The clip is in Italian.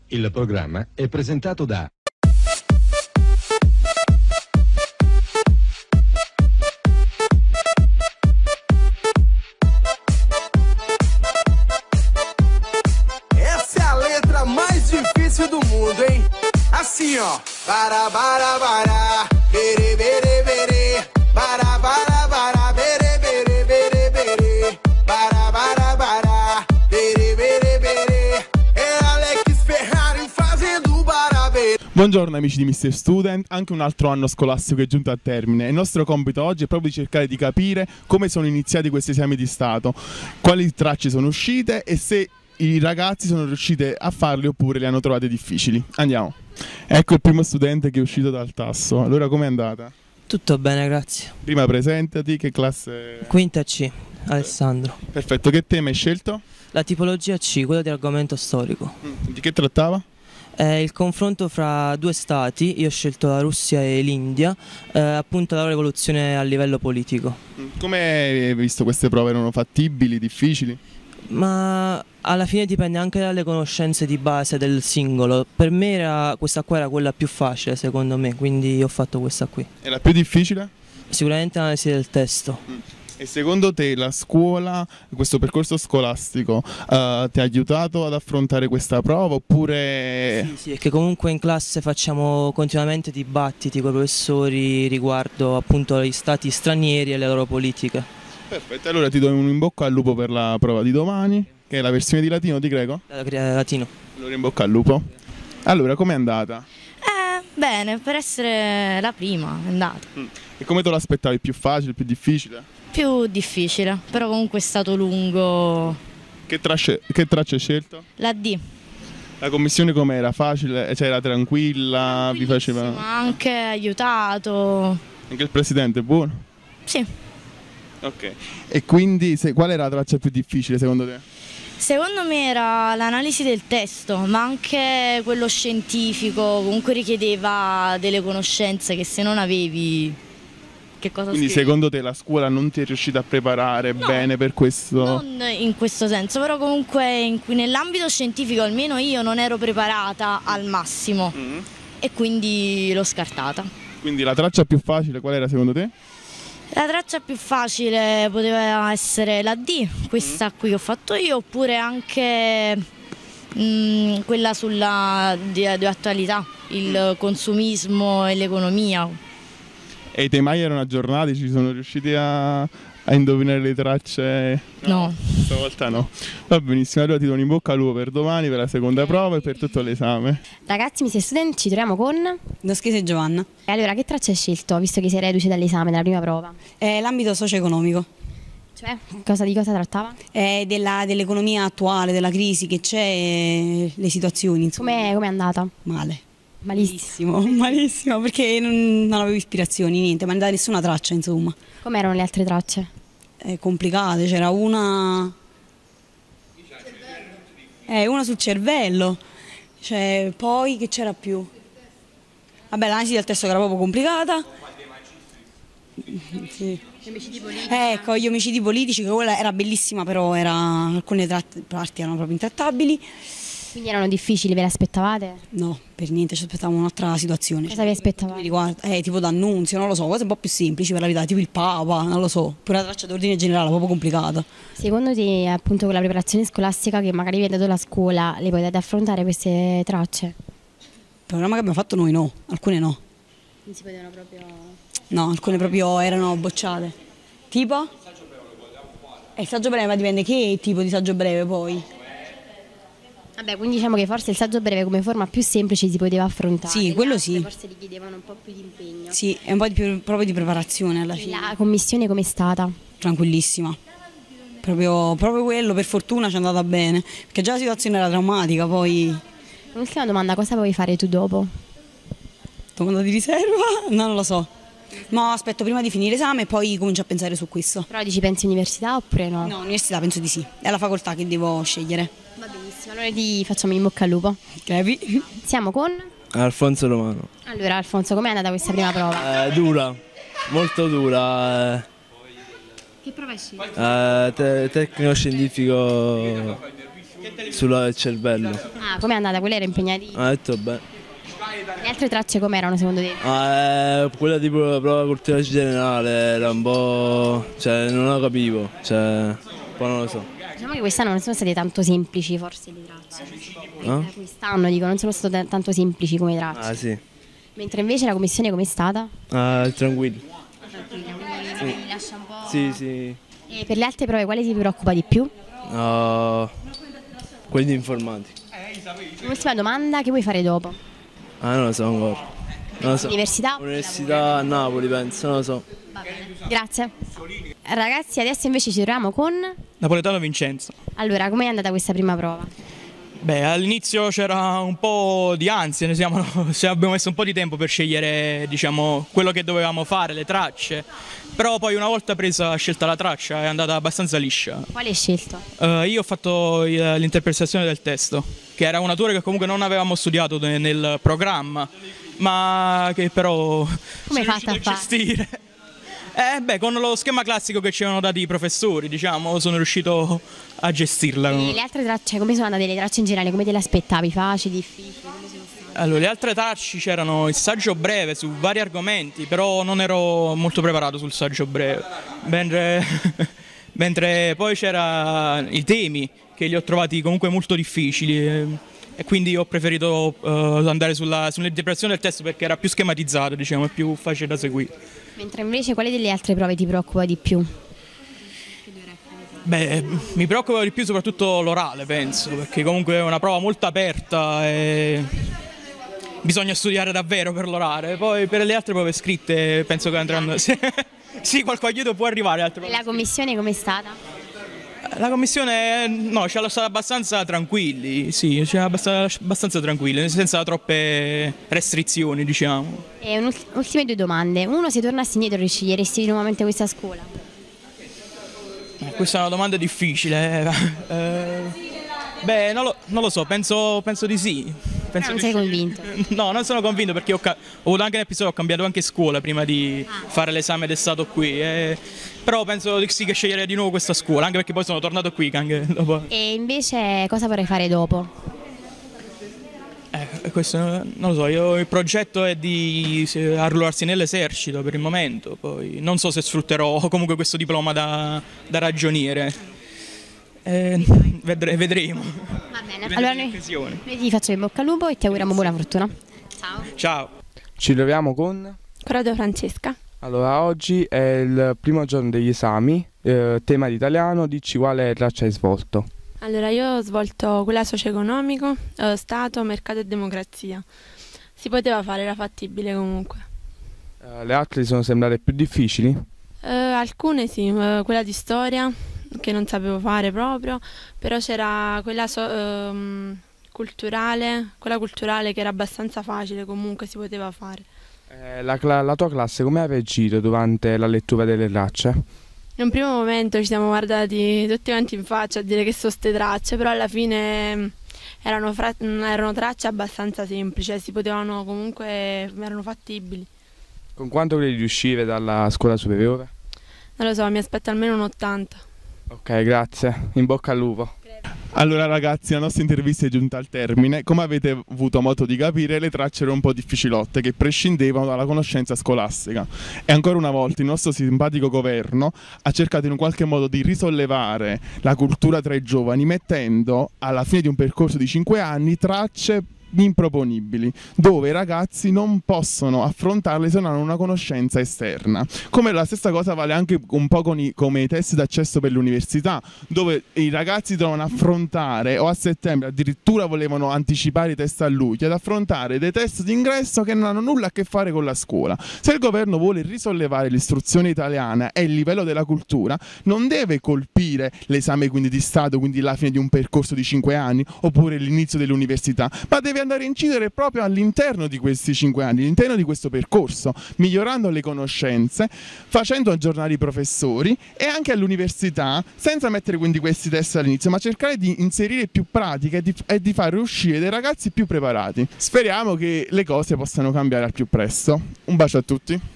Il programma è presentato da Essa é a letra mais difícil do mundo, hein? Assim, ó. Bara, bara, bara, bere, bere, bere. Bara, bara, bara, bere, bere, bere, bere. Bara, bara, bara, bere, bere, bere. É Alex Ferrari fazendo barabere. Buongiorno amici di Mr. Student, anche un altro anno scolastico è giunto a termine. Il nostro compito oggi è proprio di cercare di capire come sono iniziati questi esami di Stato, quali tracce sono uscite e se i ragazzi sono riusciti a farli oppure li hanno trovate difficili. Andiamo. Ecco il primo studente che è uscito dal tasso. Allora, com'è andata? Tutto bene, grazie. Prima presentati, che classe? Quinta C, Alessandro. Perfetto, che tema hai scelto? La tipologia C, quella di argomento storico. Di che trattava? È il confronto fra due stati, io ho scelto la Russia e l'India, appunto la loro evoluzione a livello politico. Come hai visto queste prove? Erano fattibili, difficili? Ma alla fine dipende anche dalle conoscenze di base del singolo. Per me questa qua era quella più facile secondo me, quindi ho fatto questa qui. E la più difficile? Sicuramente l'analisi del testo. E secondo te la scuola, questo percorso scolastico, ti ha aiutato ad affrontare questa prova oppure... Sì, perché comunque in classe facciamo continuamente dibattiti con i professori riguardo appunto gli stati stranieri e le loro politiche. Perfetto, allora ti do un in bocca al lupo per la prova di domani, che è la versione di latino o di greco? Latino. Allora in bocca al lupo. Allora, com'è andata? Bene, per essere la prima è andata. E come te lo aspettavi? Più facile, più difficile? Più difficile, però comunque è stato lungo. Che tracce hai scelto? La D. La commissione com'era? Facile? Cioè era tranquilla? Vi faceva... Ma anche aiutato. Anche il presidente è buono? Sì. Ok. E quindi qual era la traccia più difficile secondo te? Secondo me era l'analisi del testo, ma anche quello scientifico, comunque richiedeva delle conoscenze che se non avevi, che cosa Quindi scrivi? secondo te la scuola non ti è riuscita a preparare bene per questo? Non in questo senso, però comunque nell'ambito scientifico almeno io non ero preparata al massimo e quindi l'ho scartata. Quindi la traccia più facile qual era secondo te? La traccia più facile poteva essere la D, questa qui che ho fatto io, oppure anche quella di attualità, il consumismo e l'economia. E i temai erano aggiornati? Ci sono riusciti a indovinare le tracce? No. Stavolta no. Va benissimo, allora ti do un in bocca al lupo per domani, per la seconda prova e per tutto l'esame. Ragazzi, Mr. Student, ci troviamo con... Noschese Giovanna. E allora, che traccia hai scelto, visto che sei reduce dall'esame della prima prova? L'ambito socio-economico. Cioè, di cosa trattava? Dell'economia attuale, della crisi che c'è, le situazioni, insomma. Com'è andata? Male. Malissimo. Malissimo, perché non avevo ispirazioni, niente, ma non da nessuna traccia, insomma. Com'erano le altre tracce? Complicate, c'era una sul cervello, cioè, poi che c'era più? Vabbè, l'analisi del testo che era proprio complicata. Sì. Ecco, gli omicidi politici, che quella era bellissima, però alcune parti erano proprio intrattabili. Quindi erano difficili, ve le aspettavate? No, per niente, ci aspettavamo un'altra situazione. Cosa vi aspettavate? Tipo d'annunzio, non lo so, cose un po' più semplici per la verità, tipo il Papa, non lo so, pure una traccia d'ordine generale, proprio complicata. Secondo te, appunto, con la preparazione scolastica che magari vi ha dato la scuola, le potete affrontare queste tracce? Il programma che abbiamo fatto noi no, alcune no. Non si potevano proprio... No, alcune proprio erano bocciate. Tipo? Il saggio breve, ma dipende che tipo di saggio breve poi. Vabbè, quindi diciamo che forse il saggio breve come forma più semplice si poteva affrontare. Sì, quello sì. Forse richiedevano un po' più di impegno. Sì, è un po' proprio di preparazione alla fine. La commissione com'è stata? Tranquillissima. Proprio quello, per fortuna ci è andata bene. Perché già la situazione era drammatica, poi... Ultima domanda, cosa vuoi fare tu dopo? Domanda di riserva? No, non lo so. Ma aspetto prima di finire l'esame e poi comincio a pensare su questo. Però dici pensi università oppure no? No, università penso di sì. È la facoltà che devo scegliere. Va benissimo, allora ti facciamo in bocca al lupo. Capi? Siamo con? Alfonso Romano. Allora Alfonso, com'è andata questa prima prova? Dura, molto dura. Che prova hai scelto? Tecnico scientifico Sulla del cervello. Ah, com'è andata? Quella era impegnativa. Ha detto bene. Le altre tracce com'erano secondo te? Quella tipo la prova cultura generale era un po'. Cioè, non la capivo. Cioè, un po' non lo so. Diciamo che quest'anno non sono state tanto semplici forse le tracce. Quest'anno dico, non sono state tanto semplici come tracce. Ah sì. Mentre invece la commissione com'è stata? Tranquillo. Tranquilla, quindi mi lascia un po'. Sì, sì. E per le altre prove quale ti preoccupa di più? Quelli di informatica. Ultima domanda, che vuoi fare dopo? Non lo so ancora. Non lo so. Università? Università a Napoli penso, non lo so. Va bene. Grazie. Ragazzi, adesso invece ci troviamo con... Napoletano Vincenzo. Allora, com'è andata questa prima prova? Beh, all'inizio c'era un po' di ansia, abbiamo messo un po' di tempo per scegliere, diciamo, quello che dovevamo fare, le tracce, però poi una volta scelta la traccia è andata abbastanza liscia. Quale hai scelto? Io ho fatto l'interpretazione del testo, che era una tour che comunque non avevamo studiato nel programma, ma che però come hai fatto a gestire. Con lo schema classico che ci avevano dati i professori, diciamo, sono riuscito a gestirla. E le altre tracce, come sono andate le tracce in generale? Come te le aspettavi? Facili, difficili? Allora, le altre tracce c'erano il saggio breve su vari argomenti, però non ero molto preparato sul saggio breve. Mentre poi c'erano i temi, che li ho trovati comunque molto difficili. E quindi ho preferito andare sull'interpretazione del testo perché era più schematizzato, diciamo, è più facile da seguire. Mentre invece quale delle altre prove ti preoccupa di più? Beh, mi preoccupa di più soprattutto l'orale, penso, perché comunque è una prova molto aperta e bisogna studiare davvero per l'orale. Poi per le altre prove scritte penso che andranno... Sì, qualche aiuto può arrivare. E la commissione com'è stata? La commissione no, ci ha lasciato abbastanza tranquilli, sì, ci ha abbastanza tranquilli, senza troppe restrizioni, diciamo. E ultime due domande. Uno, se tornassi indietro risceglieresti nuovamente questa scuola? Questa è una domanda difficile. Beh, non lo so, penso di sì. Non sei convinto? No, non sono convinto perché ho avuto anche un episodio, ho cambiato anche scuola prima di fare l'esame d'estate stato qui. Però penso di sì che sceglierei di nuovo questa scuola, anche perché poi sono tornato qui anche dopo. E invece cosa vorrei fare dopo? Questo non lo so, il progetto è di arruolarsi nell'esercito per il momento, poi non so se sfrutterò comunque questo diploma da ragioniere. Vedremo. Va bene, allora noi ti faccio in bocca al lupo e ti auguriamo buona fortuna. Ciao. Ciao. Ci troviamo con Corrado Francesca. Allora, oggi è il primo giorno degli esami, tema di italiano, dici quale traccia hai svolto? Allora, io ho svolto quella socio-economico, Stato, mercato e democrazia. Si poteva fare, era fattibile comunque. Le altre ti sono sembrate più difficili? Alcune sì, quella di storia, che non sapevo fare proprio, però c'era quella culturale, che era abbastanza facile, comunque si poteva fare. La tua classe come ha reagito durante la lettura delle tracce? In un primo momento ci siamo guardati tutti quanti in faccia a dire che sono ste tracce, però alla fine erano tracce abbastanza semplici, si potevano comunque, erano fattibili. Con quanto credi di uscire dalla scuola superiore? Non lo so, mi aspetto almeno un 80. Ok, grazie, in bocca al lupo. Allora ragazzi, la nostra intervista è giunta al termine. Come avete avuto modo di capire, le tracce erano un po' difficilotte che prescindevano dalla conoscenza scolastica. E ancora una volta il nostro simpatico governo ha cercato in un qualche modo di risollevare la cultura tra i giovani mettendo alla fine di un percorso di 5 anni tracce improponibili, dove i ragazzi non possono affrontarle se non hanno una conoscenza esterna. Come la stessa cosa vale anche un po' come i test d'accesso per l'università, dove i ragazzi dovevano affrontare, o a settembre addirittura volevano anticipare i test a luglio, ad affrontare dei test d'ingresso che non hanno nulla a che fare con la scuola. Se il governo vuole risollevare l'istruzione italiana e il livello della cultura, non deve colpire l'esame quindi di Stato, quindi la fine di un percorso di 5 anni, oppure l'inizio dell'università, ma deve andare a incidere proprio all'interno di questi 5 anni, all'interno di questo percorso, migliorando le conoscenze, facendo aggiornare i professori e anche all'università, senza mettere quindi questi test all'inizio, ma cercare di inserire più pratica e di fare uscire dei ragazzi più preparati. Speriamo che le cose possano cambiare al più presto. Un bacio a tutti.